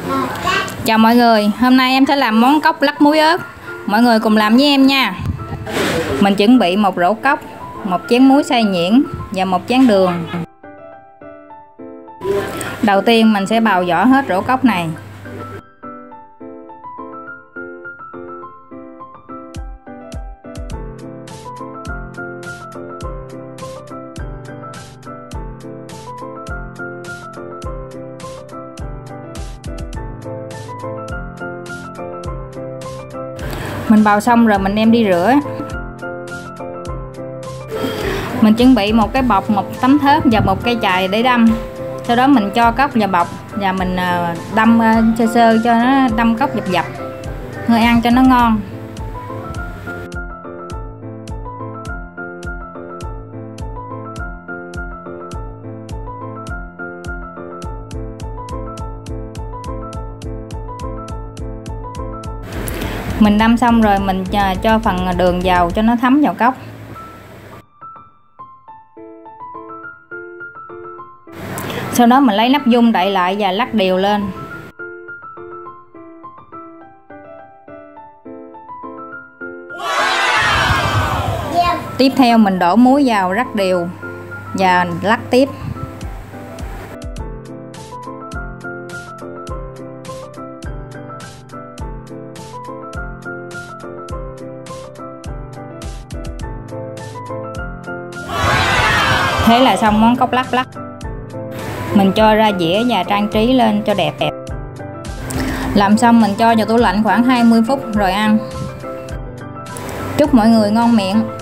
Chào mọi người, hôm nay em sẽ làm món cốc lắc muối ớt. Mọi người cùng làm với em nha. Mình chuẩn bị một rổ cốc, một chén muối xay nhuyễn và một chén đường. Đầu tiên mình sẽ bào vỏ hết rổ cốc này. Mình bào xong rồi mình đem đi rửa. Mình chuẩn bị một cái bọc, một tấm thớt và một cây chày để đâm. Sau đó mình cho cốc vào bọc và mình đâm sơ sơ cho nó đâm cốc dập dập, người ăn cho nó ngon. Mình đâm xong rồi mình cho phần đường vào cho nó thấm vào cốc. Sau đó mình lấy nắp dung đậy lại và lắc đều lên. Tiếp theo mình đổ muối vào rắc đều và lắc tiếp. Thế là xong món cốc lắc. Mình cho ra dĩa và trang trí lên cho đẹp. Làm xong mình cho vào tủ lạnh khoảng 20 phút rồi ăn. Chúc mọi người ngon miệng.